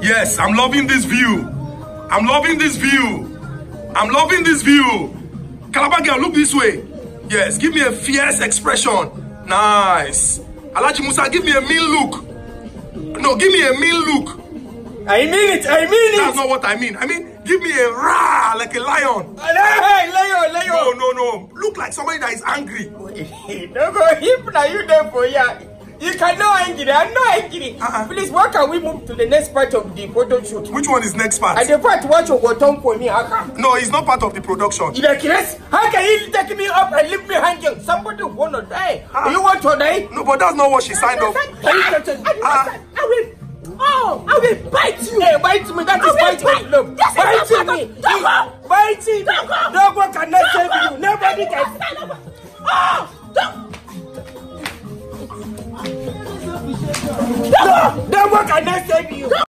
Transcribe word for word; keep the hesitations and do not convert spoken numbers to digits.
Yes, I'm loving this view. I'm loving this view. I'm loving this view. Calabar girl, look this way. Yes, give me a fierce expression. Nice. Alhaji Musa, give me a mean look. No, give me a mean look. I mean it, I mean it. That's not what I mean. I mean, give me a rah, like a lion. Hey, lion, lion. No, no, no. Look like somebody that is angry. Don't go hip now, you there for ya. You cannot angry, I'm not angry. Uh-uh. Please, why can we move to the next part of the photo shoot? Which one is next part? And the part what you got on for me, Aka. No, it's not part of the production. You like this? How can you take me up and leave me hanging? Somebody wanna die. Uh, you want to die? No, but that's not what she signed up. Can you uh, I will. Oh, I will bite you. Hey, bite me. That is biting. Bite. Look, biting me. Biting. No one cannot save you. Nobody can. Oh, no, no one cannot save you.